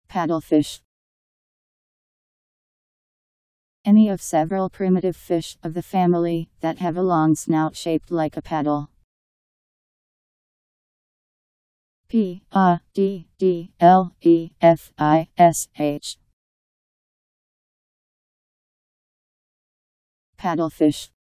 Paddlefish. Any of several primitive fish of the family that have a long snout shaped like a paddle. Paddlefish. Paddlefish.